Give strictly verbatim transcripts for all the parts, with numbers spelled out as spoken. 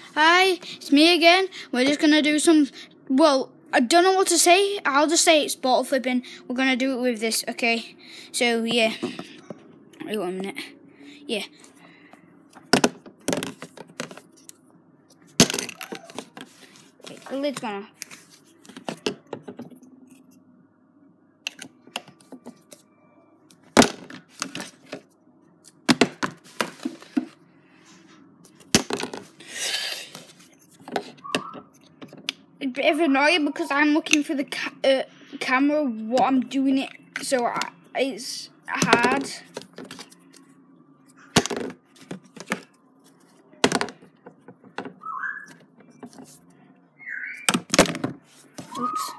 Hi, it's me again. We're just gonna do some, well, I don't know what to say. I'll just say it's bottle flipping. We're gonna do it with this, okay? So, yeah. Wait one minute. Yeah. Okay, the lid's gonna. A bit of annoying because I'm looking for the ca uh, camera while I'm doing it, so I, it's hard. Oops.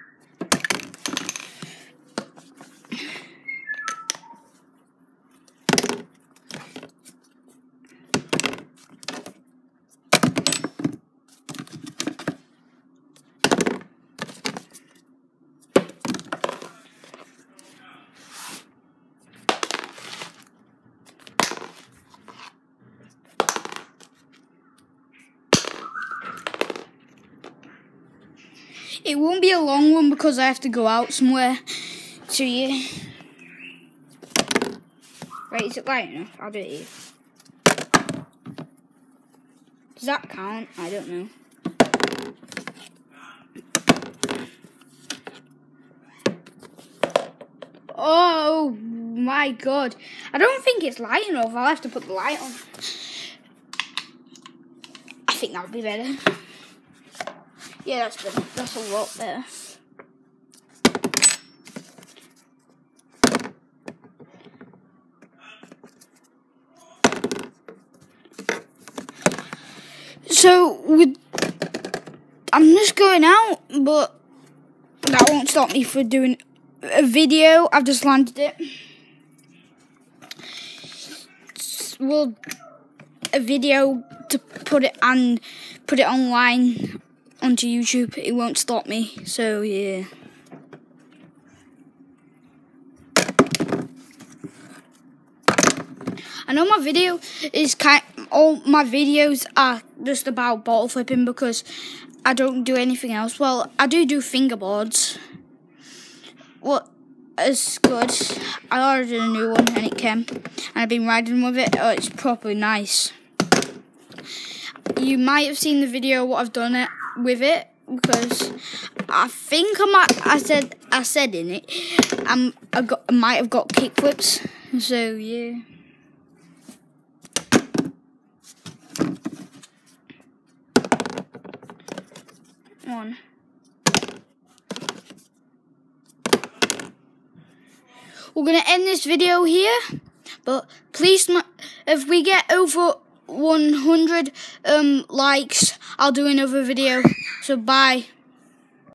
It won't be a long one because I have to go out somewhere. So yeah. Right, is it light enough? I'll do it here. Does that count? I don't know. Oh my god. I don't think it's light enough. I'll have to put the light on. I think that would be better. Yeah, that's better. That's a lot better. So, with, I'm just going out, but that won't stop me from doing a video. I've just landed it. Well, a video to put it and put it online onto YouTube. It won't stop me. So yeah. I know my video is kind. All my videos are just about bottle flipping because I don't do anything else. Well, I do do fingerboards. Well, it's good. I ordered a new one and it came, and I've been riding with it. Oh, it's properly nice. You might have seen the video what I've done it with it because I think I might. I said I said in it. Um, I got. I might have got kick flips. So yeah. One. We're gonna end this video here, but please, if we get over one hundred um likes, I'll do another video. So bye.